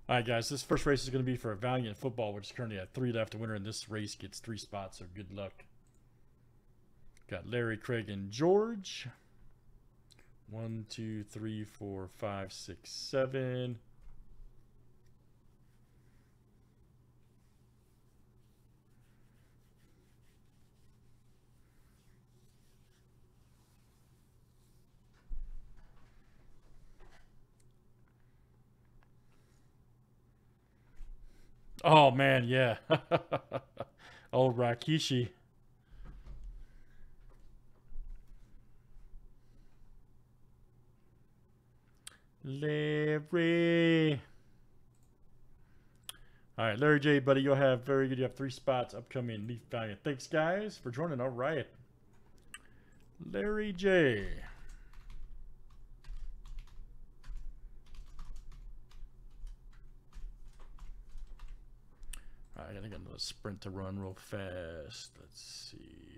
All right, guys, this first race is going to be for Valiant football, which is currently at 3 left. The winner in this race gets 3 spots, so good luck. Got Larry, Craig, and George. 1, 2, 3, 4, 5, 6, 7. Oh, man, yeah. Old Rakishi. Larry. All right, Larry J, buddy, you'll have very good. You have 3 spots upcoming Leaf Valiant. Thanks, guys, for joining. All right. Larry J. All right, I think I'm going to sprint to run real fast. Let's see.